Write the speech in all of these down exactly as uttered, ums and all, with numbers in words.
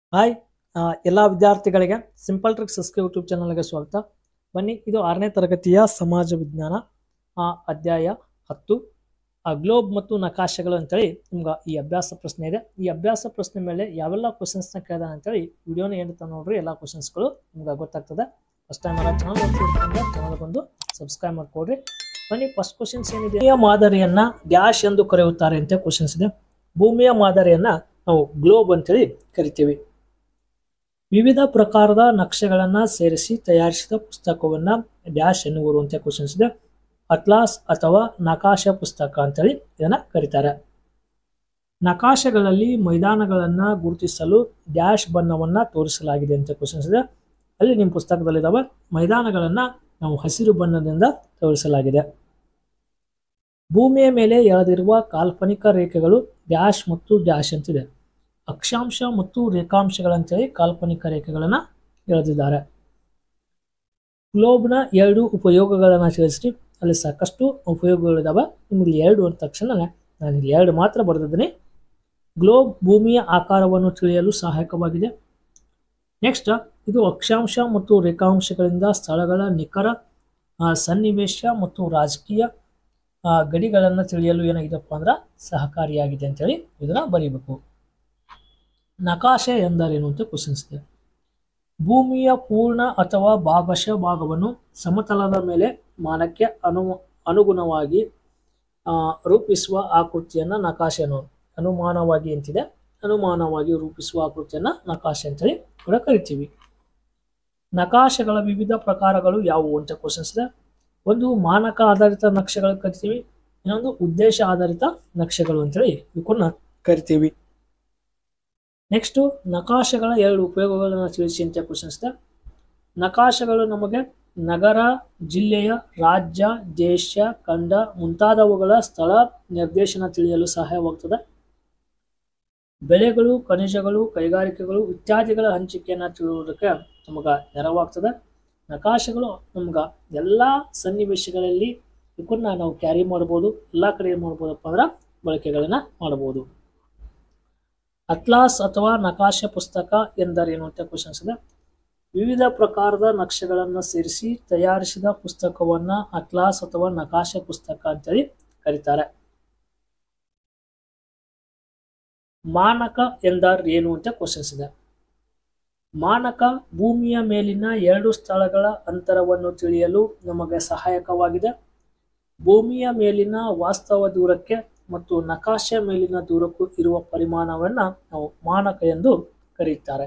Hi ಎಲ್ಲ ವಿದ್ಯಾರ್ಥಿಗಳಿಗೆ simple tricks S K YouTube ಚಾನಲ್ಗೆ ಸ್ವಾಗತ. ಬನ್ನಿ, ಇದು ಆರನೇ ತರಗತಿಯ ಸಮಾಜ ವಿಜ್ಞಾನ ಆ ಅಧ್ಯಾಯ ಹತ್ತು ಗ್ಲೋಬ್ ಮತ್ತು ನಕಾಶೆಗಳು ಅಂತೇಳಿ ನಿಮ್ಗೆ ಈ ಅಭ್ಯಾಸ ಪ್ರಶ್ನೆ ಇದೆ. ಈ ಅಭ್ಯಾಸ ಪ್ರಶ್ನೆ ಮೇಲೆ ಯಾವೆಲ್ಲ ಕ್ವಶನ್ಸ್ನ ಕೇಳಿದಾನೆ ಅಂತೇಳಿ ವಿಡಿಯೋನ ಏನಂತ ನೋಡ್ರಿ, ಎಲ್ಲ ಕ್ವಶನ್ಸ್ಗಳು ನಿಮ್ಗೆ ಗೊತ್ತಾಗ್ತದೆ. ಫಸ್ಟ್ ಟೈಮ್ ಅಲ್ಲ ಚಾನಲ್ ನೋಡ್ತಿರ್ತಂದ್ರೆ ಚಾನಲ್ ಬಂದು ಸಬ್ಸ್ಕ್ರೈಬ್ ಮಾಡ್ಕೊಡ್ರಿ. ಬನ್ನಿ, ಫಸ್ಟ್ ಕ್ವಶನ್ಸ್ ಏನಿದೆ, ಭೂಮಿಯ ಮಾದರಿಯನ್ನ ಡ್ಯಾಶ್ ಎಂದು ಕರೆಯುತ್ತಾರೆ ಅಂತ ಕ್ವಶನ್ಸ್ ಇದೆ. ಭೂಮಿಯ ಮಾದರಿಯನ್ನ ನಾವು ಗ್ಲೋಬ್ ಅಂತೇಳಿ ಕರಿತೀವಿ. ವಿವಿಧ ಪ್ರಕಾರದ ನಕ್ಷೆಗಳನ್ನು ಸೇರಿಸಿ ತಯಾರಿಸಿದ ಪುಸ್ತಕವನ್ನ ಡ್ಯಾಶ್ ಎನ್ನುವರು ಅಂತ ಕ್ವಶನ್ಸ್ ಇದೆ. ಅಟ್ಲಾಸ್ ಅಥವಾ ನಕಾಶೆ ಪುಸ್ತಕ ಅಂತೇಳಿ ಇದನ್ನ ಕರೀತಾರೆ. ನಕಾಶೆಗಳಲ್ಲಿ ಮೈದಾನಗಳನ್ನ ಗುರುತಿಸಲು ಡ್ಯಾಶ್ ಬಣ್ಣವನ್ನ ತೋರಿಸಲಾಗಿದೆ ಅಂತ ಕ್ವಶನ್ಸ್ ಇದೆ. ಅಲ್ಲಿ ನಿಮ್ಮ ಪುಸ್ತಕದಲ್ಲಿದ್ದಾವೆ ಮೈದಾನಗಳನ್ನ ನಾವು ಹಸಿರು ಬಣ್ಣದಿಂದ ತೋರಿಸಲಾಗಿದೆ. ಭೂಮಿಯ ಮೇಲೆ ಎಳೆದಿರುವ ಕಾಲ್ಪನಿಕ ರೇಖೆಗಳು ಡ್ಯಾಶ್ ಮತ್ತು ಡ್ಯಾಶ್ ಅಂತಿದೆ. ಅಕ್ಷಾಂಶ ಮತ್ತು ರೇಖಾಂಶಗಳಂತೇಳಿ ಕಾಲ್ಪನಿಕ ರೇಖೆಗಳನ್ನ ಎಳೆದಿದ್ದಾರೆ. ಗ್ಲೋಬ್ನ ಎರಡು ಉಪಯೋಗಗಳನ್ನು ತಿಳಿಸಿ. ಅಲ್ಲಿ ಸಾಕಷ್ಟು ಉಪಯೋಗಗಳಿದಾವೆ. ನಿಮಗೆ ಎರಡು ಅಂದ ತಕ್ಷಣ ನಾನು ಇಲ್ಲಿ ಎರಡು ಮಾತ್ರ ಬರೆದಿದ್ದೀನಿ. ಗ್ಲೋಬ್ ಭೂಮಿಯ ಆಕಾರವನ್ನು ತಿಳಿಯಲು ಸಹಾಯಕವಾಗಿದೆ. ನೆಕ್ಸ್ಟ್, ಇದು ಅಕ್ಷಾಂಶ ಮತ್ತು ರೇಖಾಂಶಗಳಿಂದ ಸ್ಥಳಗಳ ನಿಖರ ಸನ್ನಿವೇಶ ಮತ್ತು ರಾಜಕೀಯ ಗಡಿಗಳನ್ನು ತಿಳಿಯಲು ಏನಾಗಿದೆಪ್ಪ ಅಂದ್ರೆ ಸಹಕಾರಿಯಾಗಿದೆ ಅಂತೇಳಿ ಇದನ್ನ ಬರೀಬೇಕು. ನಕಾಶೆ ಎಂದರೇನು ಅಂತ ಕ್ವಶನ್ಸ್ ಇದೆ. ಭೂಮಿಯ ಪೂರ್ಣ ಅಥವಾ ಭಾಗಶಃ ಭಾಗವನ್ನು ಸಮತಲದ ಮೇಲೆ ಮಾನಕ್ಕೆ ಅನು ಅನುಗುಣವಾಗಿ ರೂಪಿಸುವ ಆಕೃತಿಯನ್ನ ನಕಾಶೆ ಅನ್ನೋ ಅನುಮಾನವಾಗಿ ಅಂತಿದೆ. ಅನುಮಾನವಾಗಿ ರೂಪಿಸುವ ಆಕೃತಿಯನ್ನ ನಕಾಶೆ ಅಂತೇಳಿ ಕೂಡ ಕರಿತೀವಿ. ನಕಾಶೆಗಳ ವಿವಿಧ ಪ್ರಕಾರಗಳು ಯಾವುವು ಅಂತ ಕ್ವಶನ್ಸ್ ಇದೆ. ಒಂದು ಮಾನಕ ಆಧಾರಿತ ನಕ್ಷೆಗಳು ಕರಿತೀವಿ, ಇನ್ನೊಂದು ಉದ್ದೇಶ ಆಧಾರಿತ ನಕ್ಷೆಗಳು ಅಂತೇಳಿ ಇವನ್ನ ಕರಿತೀವಿ. ನೆಕ್ಸ್ಟು, ನಕಾಶೆಗಳ ಎರಡು ಉಪಯೋಗಗಳನ್ನು ತಿಳಿಸಿ ಅಂತ ಕ್ವಶನ್ಸ್ ಇದೆ. ನಕಾಶೆಗಳು ನಮಗೆ ನಗರ, ಜಿಲ್ಲೆಯ, ರಾಜ್ಯ, ದೇಶ, ಖಂಡ ಮುಂತಾದವುಗಳ ಸ್ಥಳ ನಿರ್ದೇಶನ ತಿಳಿಯಲು ಸಹಾಯವಾಗುತ್ತದೆ. ಬೆಳೆಗಳು, ಖನಿಜಗಳು, ಕೈಗಾರಿಕೆಗಳು ಇತ್ಯಾದಿಗಳ ಹಂಚಿಕೆಯನ್ನು ತಿಳಿಯುವುದಕ್ಕೆ ನಮಗೆ ನೆರವಾಗ್ತದೆ. ನಕಾಶೆಗಳು ನಮ್ಗೆ ಎಲ್ಲ ಸನ್ನಿವೇಶಗಳಲ್ಲಿ ಇವನ್ನ ನಾವು ಕ್ಯಾರಿ ಮಾಡ್ಬೋದು, ಎಲ್ಲ ಕಡೆ ಏನು ಮಾಡ್ಬೋದಪ್ಪ ಅಂದ್ರೆ ಬಳಕೆಗಳನ್ನ ಮಾಡ್ಬೋದು. ಅಟ್ಲಾಸ್ ಅಥವಾ ನಕಾಶೆ ಪುಸ್ತಕ ಎಂದರೇನು ಅಂತ ಕ್ವಶನ್ಸ್ ಇದೆ. ವಿವಿಧ ಪ್ರಕಾರದ ನಕ್ಷೆಗಳನ್ನು ಸೇರಿಸಿ ತಯಾರಿಸಿದ ಪುಸ್ತಕವನ್ನ ಅಟ್ಲಾಸ್ ಅಥವಾ ನಕಾಶೆ ಪುಸ್ತಕ ಅಂತೇಳಿ ಕರೀತಾರೆ. ಮಾನಕ ಎಂದರೇನು ಅಂತ ಕ್ವಶನ್ಸ್ ಇದೆ. ಮಾನಕ ಭೂಮಿಯ ಮೇಲಿನ ಎರಡು ಸ್ಥಳಗಳ ಅಂತರವನ್ನು ತಿಳಿಯಲು ನಮಗೆ ಸಹಾಯಕವಾಗಿದೆ. ಭೂಮಿಯ ಮೇಲಿನ ವಾಸ್ತವ ದೂರಕ್ಕೆ ಮತ್ತು ನಕಾಶೆ ಮೇಲಿನ ದೂರಕ್ಕೂ ಇರುವ ಪರಿಮಾಣವನ್ನ ನಾವು ಮಾನಕ ಎಂದು ಕರೆಯುತ್ತಾರೆ.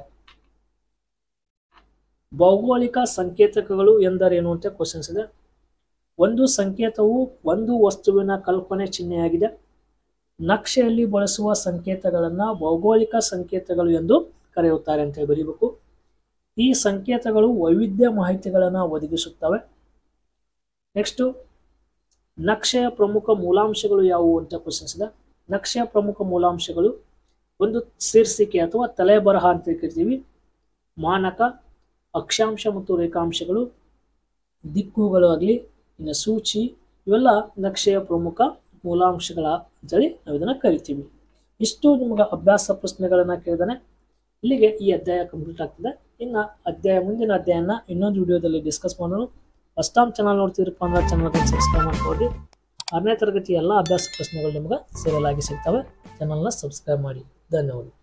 ಭೌಗೋಳಿಕ ಸಂಕೇತಕಗಳು ಎಂದರೇನು ಅಂತ ಕ್ವಶನ್ಸ್ ಇದೆ. ಒಂದು ಸಂಕೇತವು ಒಂದು ವಸ್ತುವಿನ ಕಲ್ಪನೆ ಚಿಹ್ನೆಯಾಗಿದೆ. ನಕ್ಷೆಯಲ್ಲಿ ಬಳಸುವ ಸಂಕೇತಗಳನ್ನ ಭೌಗೋಳಿಕ ಸಂಕೇತಗಳು ಎಂದು ಕರೆಯುತ್ತಾರೆ ಅಂತ ಬರೀಬೇಕು. ಈ ಸಂಕೇತಗಳು ವೈವಿಧ್ಯ ಮಾಹಿತಿಗಳನ್ನು ಒದಗಿಸುತ್ತವೆ. ನೆಕ್ಸ್ಟು, ನಕ್ಷೆಯ ಪ್ರಮುಖ ಮೂಲಾಂಶಗಳು ಯಾವುವು ಅಂತ ಕ್ವಶನ್ಸ್ ಇದೆ. ನಕ್ಷೆಯ ಪ್ರಮುಖ ಮೂಲಾಂಶಗಳು ಒಂದು ಶೀರ್ಷಿಕೆ ಅಥವಾ ತಲೆಬರಹ ಅಂತ ಕರಿತೀವಿ, ಮಾನಕ, ಅಕ್ಷಾಂಶ ಮತ್ತು ರೇಖಾಂಶಗಳು, ದಿಕ್ಕುಗಳು ಆಗಲಿ, ಇನ್ನು ಸೂಚಿ, ಇವೆಲ್ಲ ನಕ್ಷೆಯ ಪ್ರಮುಖ ಮೂಲಾಂಶಗಳ ಅಂತೇಳಿ ನಾವು ಇದನ್ನು ಕರಿತೀವಿ. ಇಷ್ಟು ನಿಮಗೆ ಅಭ್ಯಾಸ ಪ್ರಶ್ನೆಗಳನ್ನು ಕೇಳಿದಾನೆ. ಇಲ್ಲಿಗೆ ಈ ಅಧ್ಯಾಯ ಕಂಪ್ಲೀಟ್ ಆಗ್ತದೆ. ಇನ್ನು ಅಧ್ಯಾಯ ಮುಂದಿನ ಅಧ್ಯಾಯನ ಇನ್ನೊಂದು ವಿಡಿಯೋದಲ್ಲಿ ಡಿಸ್ಕಸ್ ಮಾಡೋಣ. ಫಸ್ಟ್ ಟೈಮ್ ಚಾನಲ್ ನೋಡ್ತಿರಪ್ಪ ಅಂದ್ರೆ ಚಾನಲ್ಗೆ ಸಬ್ಸ್ಕ್ರೈಬ್ ಮಾಡ್ಕೊಳ್ಳಿ. ಆರನೇ ತರಗತಿ ಎಲ್ಲ ಅಭ್ಯಾಸ ಪ್ರಶ್ನೆಗಳು ನಿಮ್ಗೆ ಸೀರಿಯಲ್ ಆಗಿ ಸಿಗ್ತವೆ. ಚಾನಲ್ನ ಸಬ್ಸ್ಕ್ರೈಬ್ ಮಾಡಿ. ಧನ್ಯವಾದ.